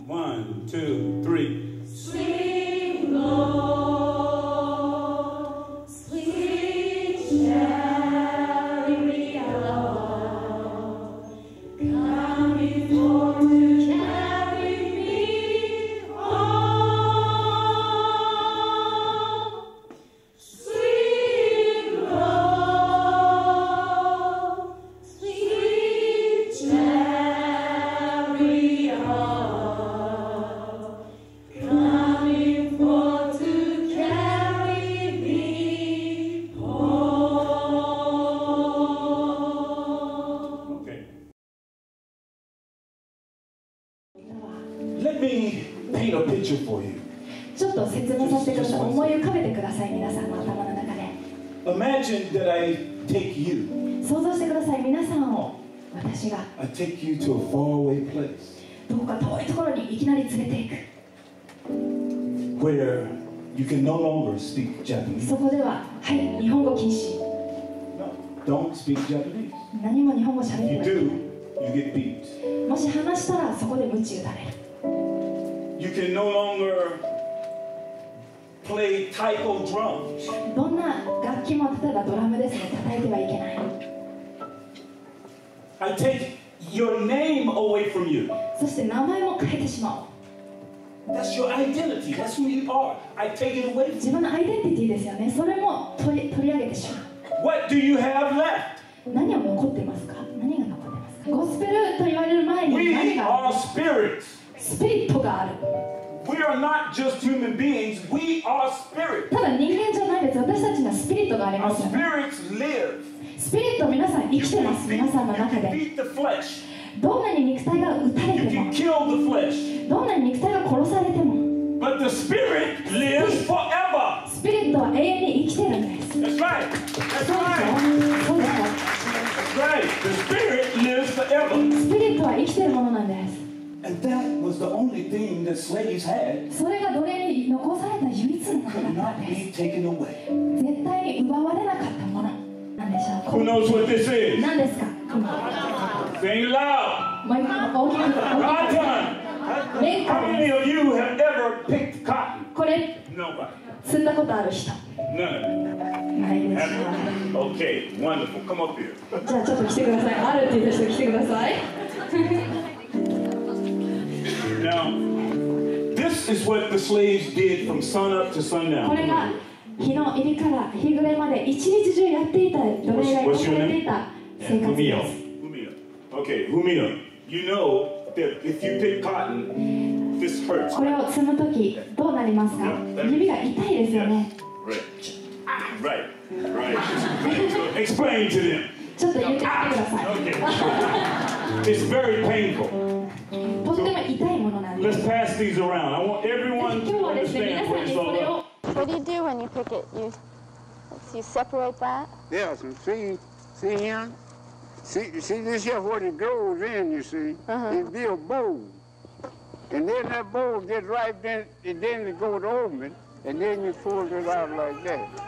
1, 2, 3. Sing low, sweet chariot, coming for to carry me home. Sing low, sweet chariot, coming for to carry me home. Okay. Let me paint a picture for you. ちょっと説明させてください。思い浮かべてください。皆さんの頭の中で Imagine that I take you. 想像してください。皆さんを私が I take you to a faraway place どこか遠いところにいきなり連れていく。 where you can no longer speak Japanese. そこでは、はい、日本語禁止。 No, don't speak Japanese. 何も日本語喋って You ない。 do, you get beat. もし話したらそこで鞭打たれる。 You can no longer play taiko drums. どんな楽器も例えばドラムですね、叩いてはいけない。 I take your name away from you. そして名前も変えてしまおう。 That's your identity. That's who you are. I take it away from 自分のアイデンティティですよね。それも取り上げてしまう。 you. What do you have left? 何を残っていますか？何が残ってますか？ゴスペルと言われる前に We 何があ are る？ spirits. スピリットがある。 We are not just human beings. We are spirits. ただ人間じゃないです。私たちにはスピリットがあり Our ますよね。 spirits live. スピリット皆さん生きてます。皆さんの You 中 can で。 beat the flesh. どんなに肉体が打たれ You て can も、 kill the flesh. どんなに肉体が殺されても、 But the spirit lives forever. スピリットは永遠に生きてるんです。 That's right. That's right. そうですよ。 That's right. The spirit lives forever. スピリットは生きてるものなんです。 And that was the only thing that slaves had. それが奴隷に残された唯一のも Could のだった not んです。 be taken away. 絶対に奪われなかったものなんでしょう。 Who knows what this is? 何ですか？ Sing loud. もう一回大きく Cotton. メン How カ many of you have ever picked cotton? これ Nobody. 積んだことある人 None. ないでしょ Okay, wonderful. Come up here. う。じゃあちょっと来てください。あるって言った人来てください。 Now, this is what the slaves did from sunup to こ sundown. れが日の入りから日暮れまで一日中やっていた奴隷が残されていた生活です。 Humio. Okay, Humio. You know that if you pick cotton, this hurts. これを積むときどうなりますか？指が痛いですよね。 Right. So explain to them. ちょっと言ってみてください。 Okay. It's very painful. とっても痛いものなんで Let's す。 pass these around. I want everyone 今日 to はですね、皆 understand さん what に it's そ all れ about. を What do you do when you pick it? You separate that? Yeah, see here? See this here what it grows in, you see? It be a bowl. And then that bowl gets right then, and then it goes open, and then you fold it out like that.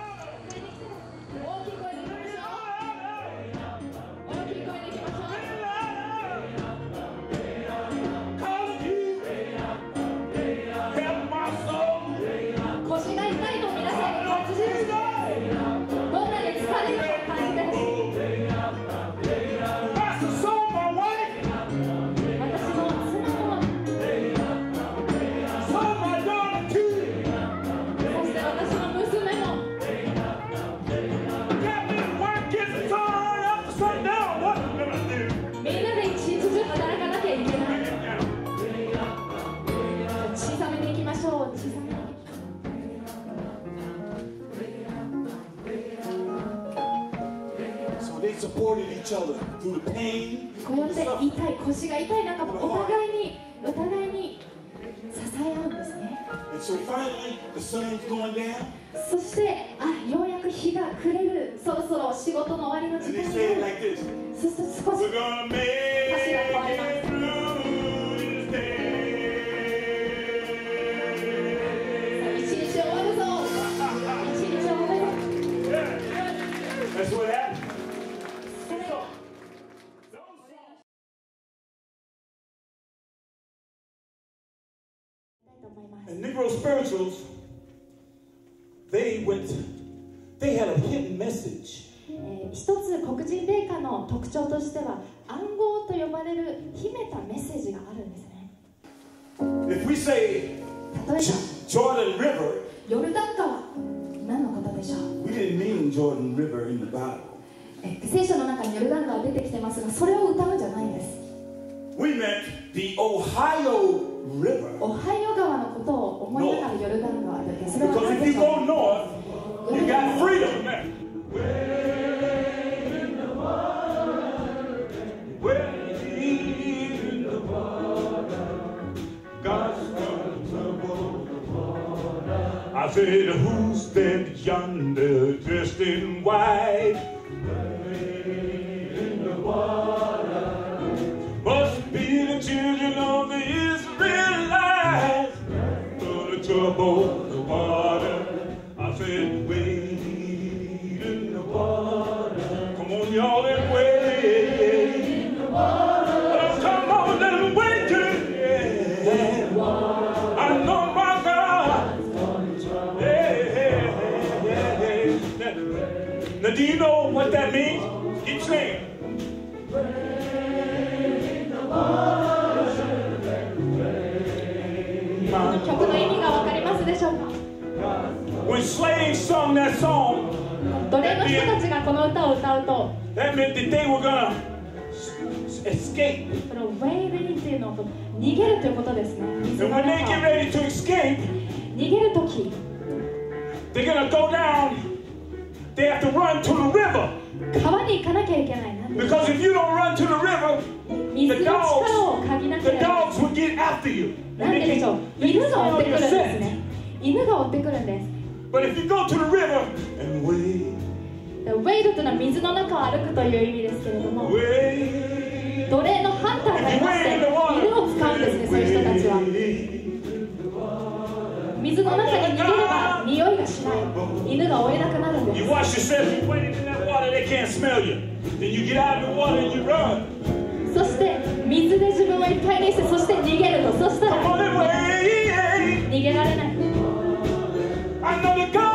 They supported each other through the pain. こうやって痛い、腰が痛い中お互いに支え合うんですね。 And so finally, the sun's going down. そしてようやく日が暮れる、そろそろ仕事の終わりの And 時 they 間に say な it る。 like this. そうすると少し We're gonna make it through this day. 一日終わるぞ。一日終わるぞ。 That's what happened. 思います。 And Negro Spirituals, they had a hidden message. 一つ黒人霊歌の特徴としては暗号と呼ばれる秘めたメッセージがあるんですね。 If we say 例えば Jordan River, ヨルダン川、何のことでしょう。 we didn't mean Jordan River in the Bible. 聖書の中にヨルダン川出てきてますが、それを歌うんじゃないんです。 We meant the Ohio River. オハイオ川のことを思いながらヨルダン川で、それは Because 何 if で you しょう。 go north, you got freedom there. Way in the water, God's gonna trouble the water. I said, who's that yonder dressed in white? Way in the water. Must be the children of the Israelites. Gonna trouble the water. I said, wade in the water. Come on, y'all, and wade in the water. Oh, come on and wade in the water. I know my God. Now, do you know what that means? Keep saying. Wade in the water. 曲の意味がわかりますでしょうか。 When slaves sung that song, 奴隷の人たちがこの歌を歌うと、 that meant that they were gonna escape. そのウェイリーっていうのを逃げるということですね。 And when they get ready to escape, 逃げるとき、 they're gonna go down. They have to run to the river. 川に行かなきゃいけない。なんで Because if you don't run to the river, 水の力を嗅ぎなけ the れば。 dogs will get after you. なんででしょう。犬が追ってくるんですね。犬が追ってくるんです。 But if you go to the river and wade, ウェイルというのは水の中を歩くという意味ですけれども、 wade, 奴隷のハンターがいまして犬を使うんですね。そういう人たちは水の中に逃げれば匂いがしない。犬が追えなくなるんです。 you wash yourself, you wade in that water, they can't smell you. Then you get out of the water and you run. そして水で自分をいっぱいにして、そして逃げると、そした Come ら on and wade. 逃げられない。 I know the God.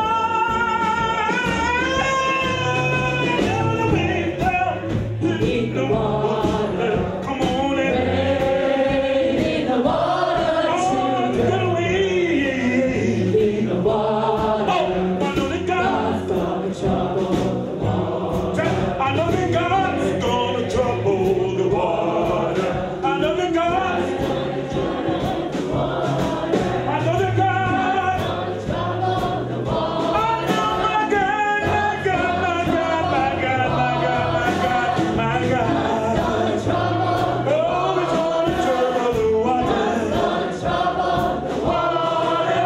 In the water. Come on and wade in the water. Oh, gonna wade in the water. Oh, I know that God's gonna trouble the water. I know that God's gonna trouble the water. I know that God's gonna trouble the water. I know that God's gonna trouble the water. I know my God, my God, my God, my God, my God, my God, my God. Oh, it's gonna trouble the water. It's gonna trouble the water.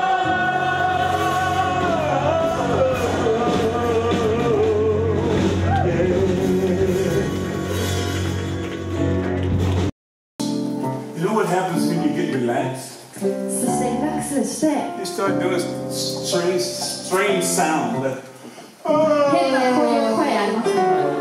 You know what happens when you get relaxed? そしてリラックスして You start doing strange sounds. Like, 変なこういう声ありますね。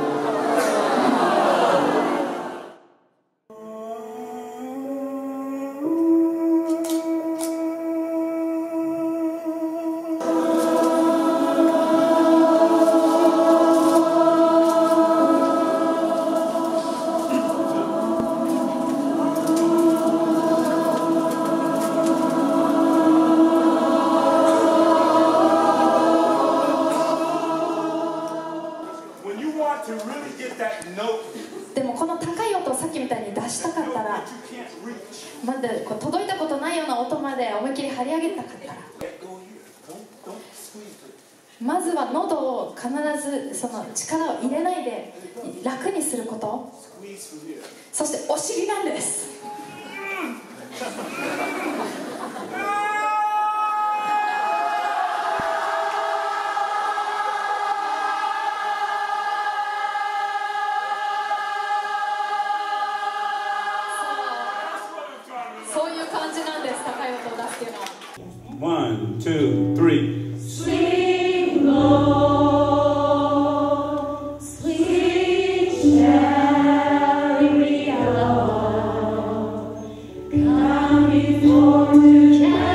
when you want to really get that note でもこの高い音をさっきみたいに出したかったら、 that you can't reach, まだこう届いたことないような音まで思いっきり張り上げたかったら、 go here. Don't squeeze it. まずは喉を必ずその力を入れないで楽にすること、 Squeeze from here. そしてお尻なんです。そういう感じなんです。高い音を出すっていうのは。 1, 2, 3. Sing low, sweet chariot, coming forth to carry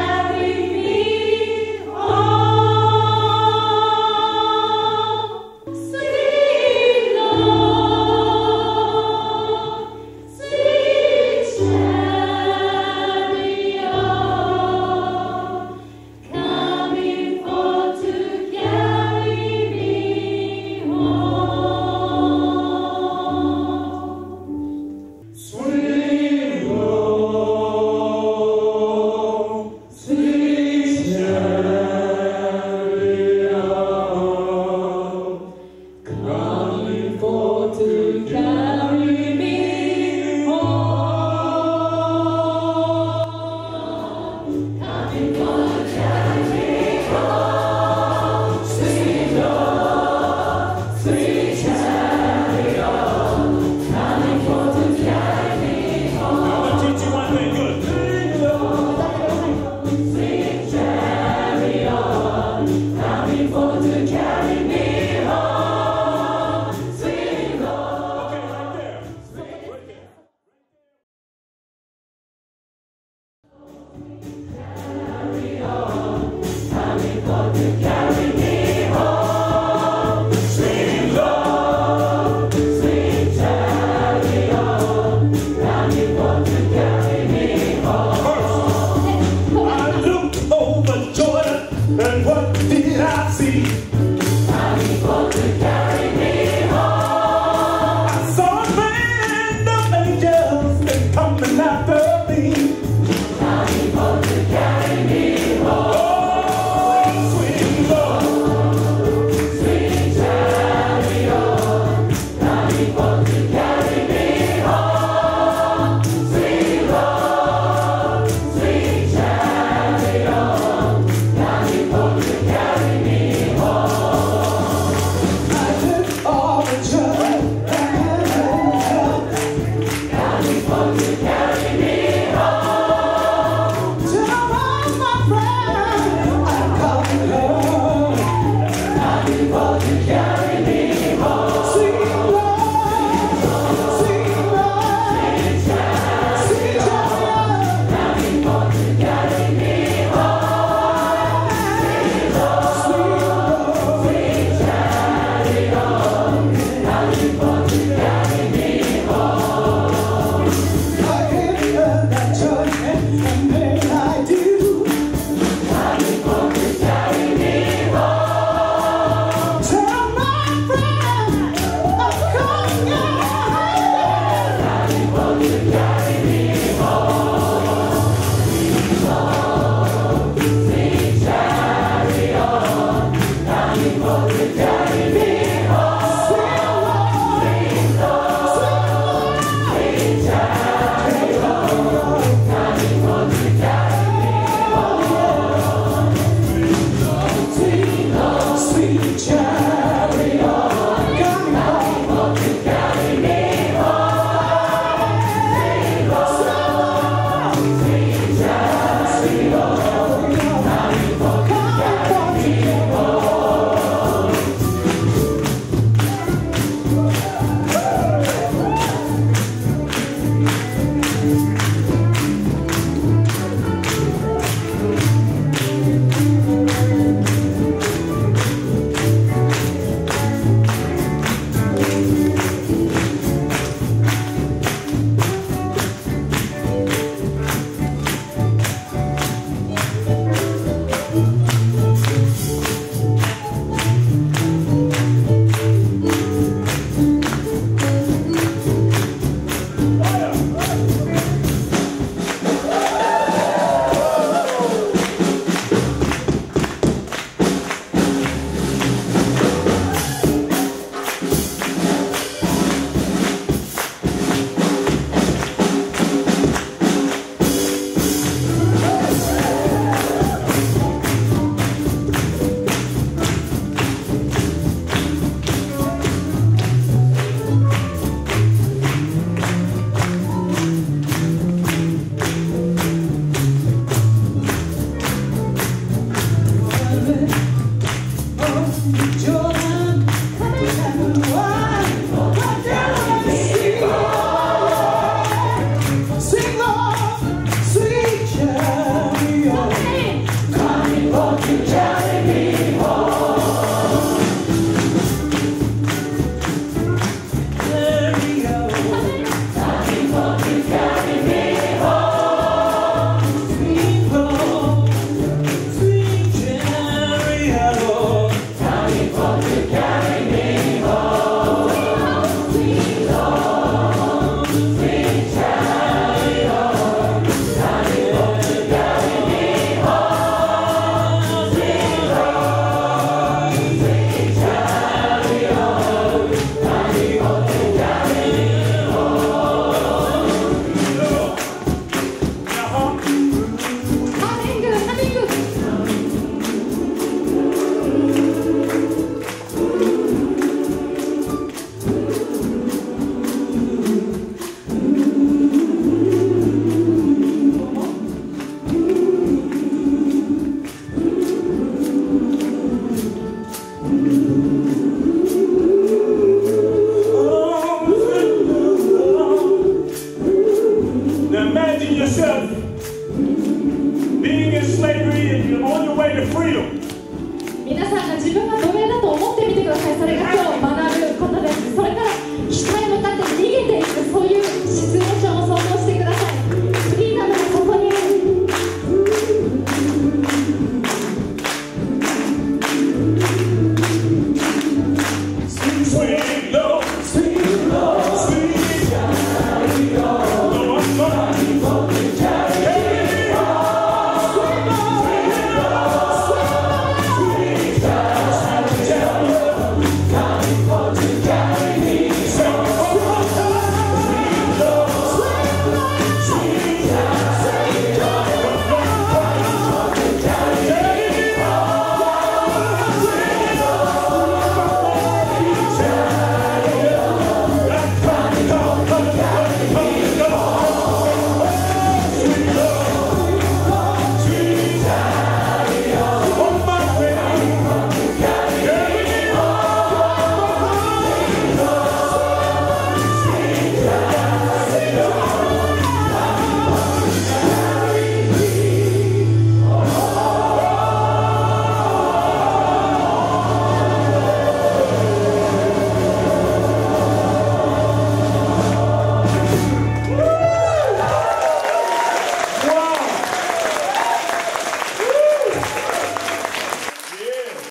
the freedom. 皆さんが自分が奴隷だと思ってみてください。それが